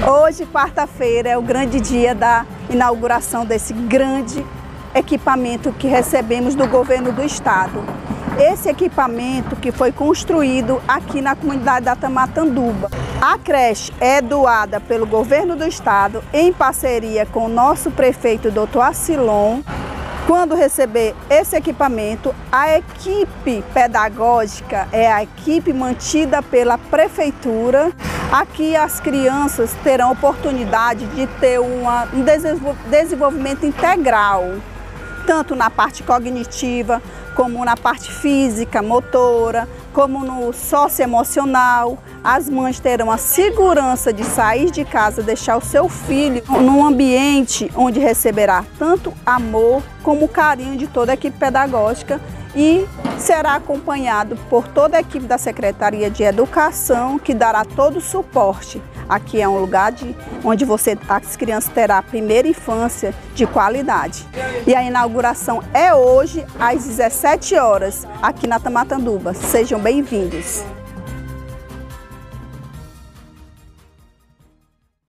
Hoje, quarta-feira, é o grande dia da inauguração desse grande equipamento que recebemos do governo do estado. Esse equipamento que foi construído aqui na comunidade da Tamatanduba. A creche é doada pelo governo do estado em parceria com o nosso prefeito, Dr. Acilon. Quando receber esse equipamento, a equipe pedagógica é a equipe mantida pela prefeitura. Aqui as crianças terão oportunidade de ter um desenvolvimento integral, tanto na parte cognitiva, como na parte física, motora, como no socioemocional. As mães terão a segurança de sair de casa, deixar o seu filho num ambiente onde receberá tanto amor como carinho de toda a equipe pedagógica e será acompanhado por toda a equipe da Secretaria de Educação, que dará todo o suporte. Aqui é um lugar onde as crianças terão a primeira infância de qualidade. E a inauguração é hoje, às 17 horas, aqui na Tamatanduba. Sejam bem-vindos.